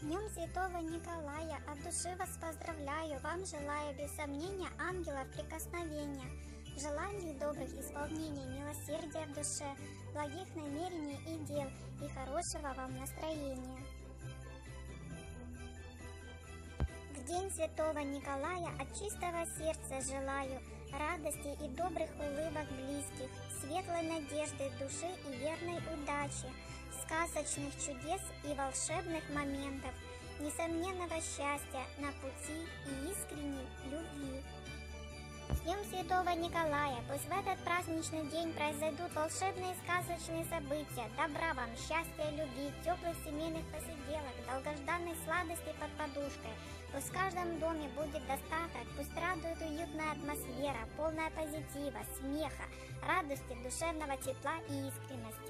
Днем Святого Николая от души вас поздравляю, вам желаю без сомнения ангелов прикосновения, желаний добрых исполнений, милосердия в душе, благих намерений и дел и хорошего вам настроения. В день Святого Николая от чистого сердца желаю радости и добрых улыбок близких, светлой надежды души и верной удачи, сказочных чудес и волшебных моментов, несомненного счастья на пути и искренней любви. С Днем Святого Николая! Пусть в этот праздничный день произойдут волшебные сказочные события, добра вам, счастья, любви, теплых семейных посиделок, долгожданной сладости под подушкой. Пусть в каждом доме будет достаток, пусть радует уютная атмосфера, полная позитива, смеха, радости, душевного тепла и искренности.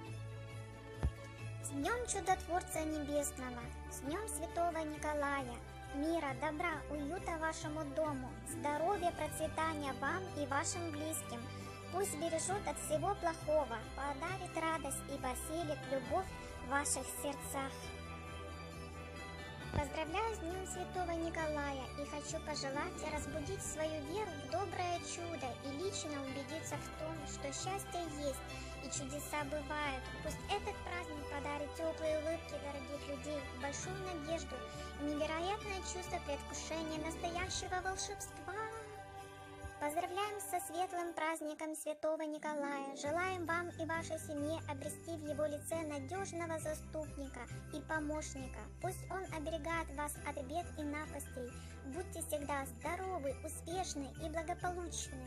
С Днем Чудотворца Небесного, с Днем Святого Николая! Мира, добра, уюта вашему дому, здоровья, процветания вам и вашим близким. Пусть бережет от всего плохого, подарит радость и поселит любовь в ваших сердцах. Поздравляю с Днем Святого Николая и хочу пожелать разбудить свою веру в доброе чудо и лично убедиться в том, что счастье есть и чудеса бывают. Пусть этот праздник подарит теплые улыбки дорогих людей, большую надежду и невероятное чувство предвкушения настоящего волшебства. Поздравляем со светлым праздником Святого Николая. Желаем вам и вашей семье обрести в его лице надежного заступника и помощника. Пусть он оберегает вас от бед и напастей. Будьте всегда здоровы, успешны и благополучны.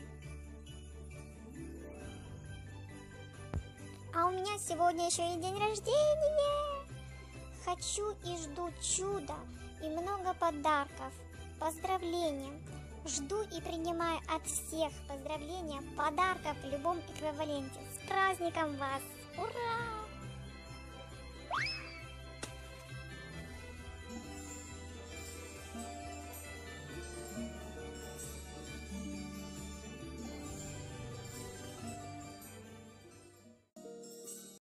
А у меня сегодня еще и день рождения. Хочу и жду чуда и много подарков. Поздравления. Жду и принимаю от всех поздравления, подарков в любом эквиваленте. С праздником вас! Ура!